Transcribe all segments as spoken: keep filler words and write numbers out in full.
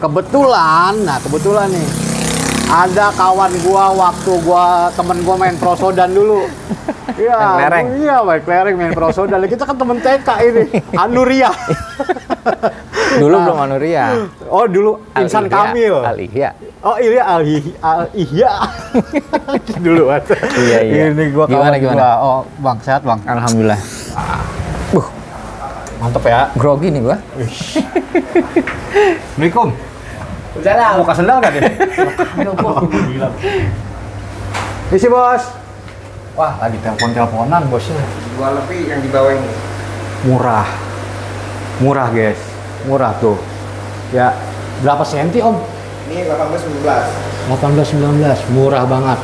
kebetulan, nah kebetulan nih ada kawan gua waktu gua temen gua main prosodan dulu. Iya, iya, baik lereng main prosodan. Kita kan temen T K ini, Anuria. Dulu Nah, belum Anuria. Oh, dulu Insan Kamil. Al-Ihya. Oh, iya Al-Ihya. Dulu kan. Iya, iya. Ini gua Gimana, kawan gimana? gua. Oh, Bang, sehat, Bang? Alhamdulillah. Buh. Mantep ya. Grogi nih gua. Assalamualaikum. Udah lah. Buka sendal nggak deh? Isi, Bos. Wah, lagi telepon-teleponan bosnya. Dua lebih yang di bawah ini. Murah. Murah, guys. Murah tuh. Ya, berapa senti, Om? Ini delapan belas sembilan belas. delapan belas sembilan belas. Murah banget.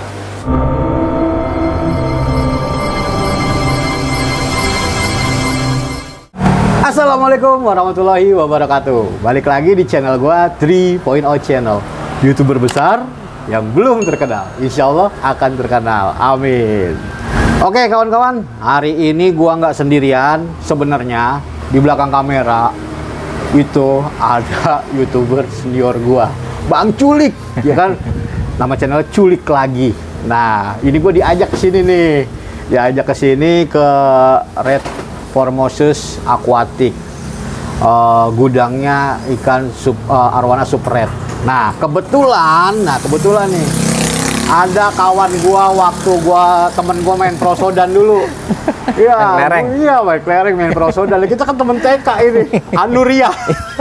Assalamualaikum warahmatullahi wabarakatuh. Balik lagi di channel gua tiga titik nol Channel. YouTuber besar yang belum terkenal, insya Allah akan terkenal. Amin. Oke kawan-kawan, hari ini gua nggak sendirian. Sebenarnya di belakang kamera itu ada YouTuber senior gua, Bang Culik, ya kan? Nama channel Culik lagi. Nah, ini gua diajak ke sini nih. Diajak ke sini ke Red Formosus Aquatic, uh, gudangnya ikan sub, uh, arwana super red. Nah kebetulan, nah kebetulan nih ada kawan gua waktu gua temen gua main prosodan dulu. Iya, iya baik lereng main prosodan. Kita kan temen T K ini, Anuria.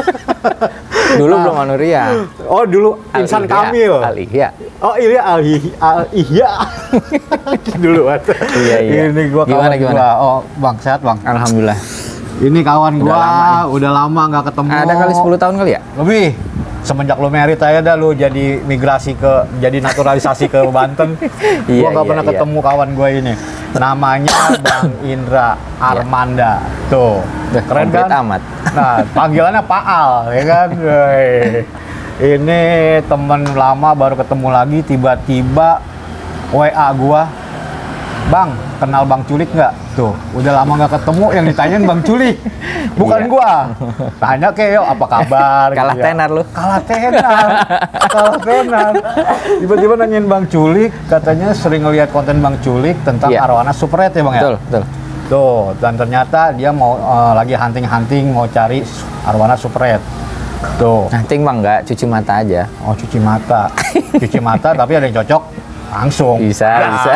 Dulu Nah, belum Anuria. Oh dulu Insan Kamil. Al-Ihya. Oh iya Al-Ihya. Dulu kan. Iya, iya. Ini gua Gimana, kawan gimana? gua. Oh Bang, sehat Bang? Alhamdulillah. Ini kawan Udah gua lama udah lama nggak ketemu. Ada kali sepuluh tahun kali ya? Lebih. Semenjak lu merit aja dah lu jadi migrasi ke jadi naturalisasi ke Banten. Iya, Gua nggak iya, pernah iya. ketemu kawan gua ini. Namanya Bang Indra Armanda. Tuh, Udah keren komplit kan? amat. Nah, panggilannya Pak Al, ya kan? Woi. Ini temen lama baru ketemu lagi, tiba-tiba W A gua, Bang, kenal Bang Culik nggak? Tuh, udah lama nggak ketemu, yang ditanyain Bang Culik, bukan Iya. gua. Tanya ke yo, apa kabar? Kalah gitu ya. tenar lu. Kalah tenar, kalah tenar. Tiba-tiba nanyain Bang Culik, katanya sering ngeliat konten Bang Culik tentang Iya. arwana super red ya Bang ya? Betul, betul. Tuh, dan ternyata dia mau uh, lagi hunting-hunting mau cari arwana super red. Tuh. Nanti bang nggak cuci mata aja. Oh, cuci mata. Cuci mata tapi ada yang cocok langsung. Bisa, bisa.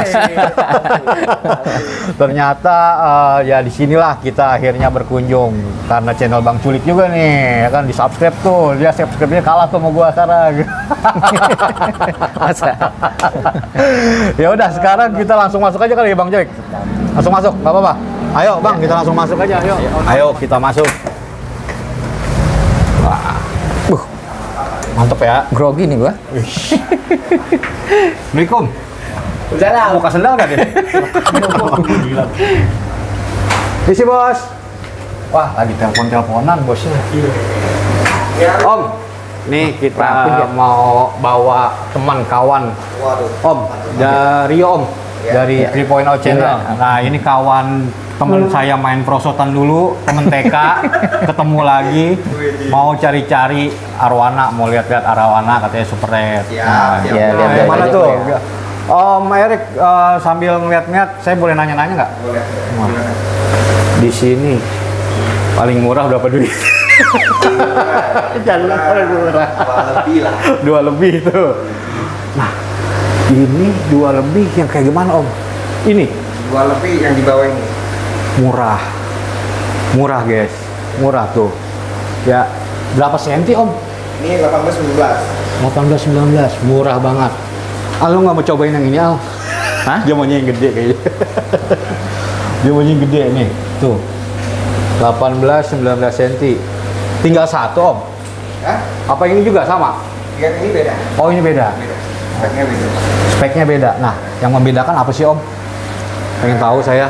Ternyata uh, ya disinilah kita akhirnya berkunjung karena channel Bang Culik juga nih, ya kan di subscribe tuh. Dia subscribe-nya kalah tuh sama gua sekarang. Masa? Ya udah sekarang kita langsung masuk aja kali ya Bang Culik. Langsung masuk, nggak apa-apa. Ayo Bang, kita langsung masuk aja. Ayo, ayo kita masuk. Wah, buh, mantep ya. Grogi nih gua. Assalamualaikum. Udah lah. Buka sendal nggak deh? Isi Bos. Wah, lagi telepon-teleponan bosnya. Om, nih kita Rapi, ya? mau bawa teman kawan. Waduh. Om, dari Om, Ya, dari ya. tiga titik nol Channel. Ya. Nah, ini kawan temen saya main prosotan dulu, temen T K, ketemu lagi, mau cari-cari arwana, mau lihat-lihat arwana, katanya super red. Siap, Nah, siap. Ya, nah, lihat yang mana aja, tuh? ya. Om Erik, eh, sambil ngeliat-ngeliat, saya boleh nanya-nanya nggak? Boleh. Wah. Di sini paling murah berapa duit? Jangan paling murah. Dua lebih lah. Dua lebih tuh. Nah, ini dua lebih yang kayak gimana Om? Ini Dua lebih yang di bawah ini. murah, murah guys, murah tuh. Ya, berapa senti Om? Ini delapan belas sembilan belas. delapan belas sembilan belas, murah banget. Ah, lu nggak mau cobain yang ini Al? Hah? Dia maunya yang gede kayaknya. Dia maunya yang gede nih, tuh. delapan belas sembilan belas senti. Tinggal satu Om. Hah? Apa ini juga sama? Yang ini beda. Oh ini beda. Beda. Speknya beda. Speknya beda. Nah, yang membedakan apa sih Om? Pengen tahu saya.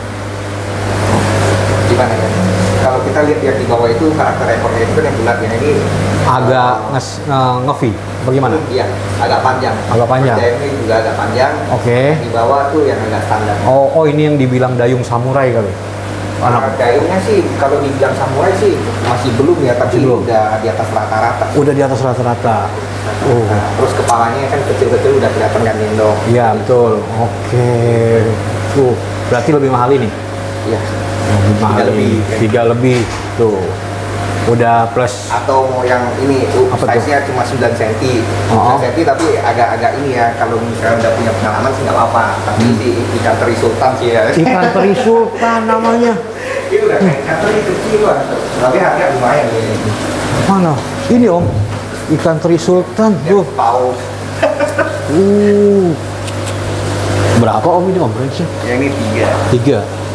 Gimana ya? Kalau kita lihat yang di bawah itu karakter ekornya itu kan yang bulat, yang ini Agak nge, nge, nge-V. Bagaimana? Iya, agak panjang. Agak panjang. Seperti ini juga agak panjang. Oke. Di bawah tuh yang agak standar. Oh, oh ini yang dibilang dayung samurai kali. Anak. Daungnya sih kalau dibilang samurai sih masih belum ya, tapi belum. udah di atas rata-rata. Udah di atas rata-rata. Oh. Nah, terus kepalanya kan kecil-kecil udah kelihatan kan gendong. Iya betul. Oke. Tuh, berarti lebih mahal ini. Iya. Lebih mahal Tiga lebih. ini. Tiga lebih. Tuh. Udah plus. Atau mau yang ini tuh Apa size-nya cuma sembilan senti. Oh. sembilan senti tapi agak-agak ini ya, kalau misalnya udah punya pengalaman sih nggak apa-apa. Tapi Hmm. si ikan teri sultan sih ya. Ikan teri sultan namanya. Ini udah kayak ikan teri kecil lah. Tapi harga lumayan ini. Mana? Ini om. Ikan teri sultan. Tuh. Paus. Uh. Berapa om ini om? Range-nya? Yang ini tiga. Tiga.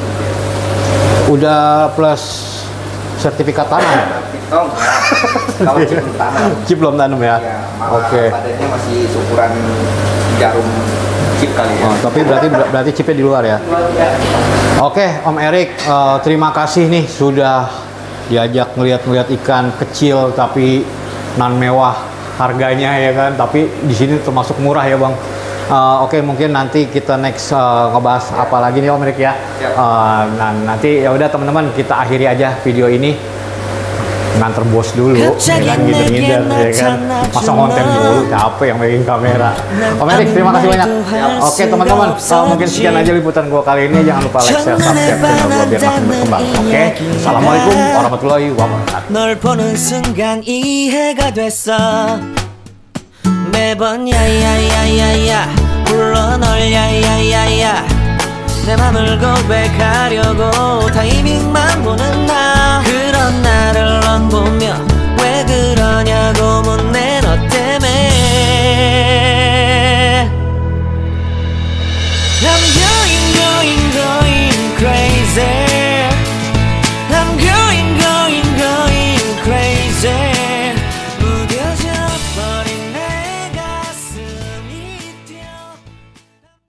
Udah plus sertifikat tanam. Oh, enggak. Kalau chip belum tanam. Chip belum tanam ya? Ya, malah Oke. badannya masih ukuran jarum chip kali ya. Oh, tapi berarti berarti chipnya di luar ya? Oke, Om Erik, eh, terima kasih nih sudah diajak ngeliat-ngeliat ikan kecil tapi non mewah harganya ya kan, tapi di sini termasuk murah ya bang. Eh, Oke, mungkin nanti kita next eh, ngebahas apa lagi nih Om Erik ya. Siap. Eh, nah nanti ya udah teman-teman kita akhiri aja video ini. Nganter bos dulu, ya kan gitu-gitu ya kan. Masa konten dulu, capek yang megang kamera. Om Erik, terima kasih banyak. Oke teman-teman, uh, mungkin sekian aja liputan gua kali ini. Jangan lupa like, share, subscribe channel gua biar makin berkembang. Oke, assalamualaikum warahmatullahi wabarakatuh. 널 보는 순간 이해가 됐어 매번 야야야야야 불러 널 야야야야 내 맘을 고백하려고 타이밍만 보는 나 그런 나를 넌 보며 왜 그러냐고 묻